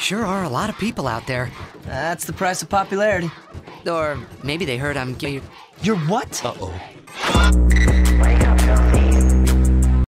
sure are a lot of people out there. That's the price of popularity. Or maybe they heard I'm gay. You're what? Uh-oh.